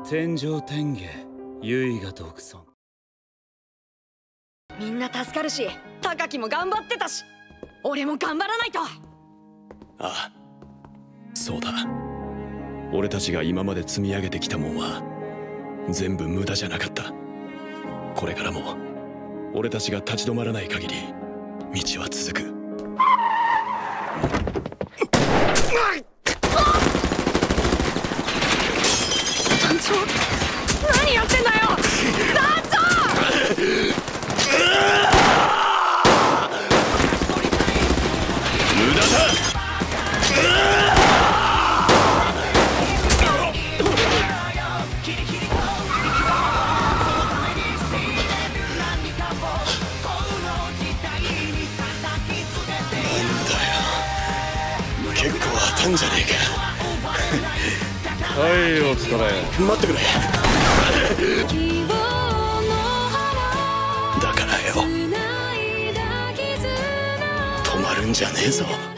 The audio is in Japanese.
天上天下唯我独尊。 みんな助かるし、高木も頑張ってたし、俺も頑張らないと。 ああ、そうだ。俺たちが今まで積み上げてきたもんは全部無駄じゃなかった。これからも俺たちが立ち止まらない限り道は続く。 団長、何やってんだよ団長。 無駄だ。結構当たんじゃねえか。 はい、お疲れ。 待ってくれ。だからよ、止まるんじゃねえぞ。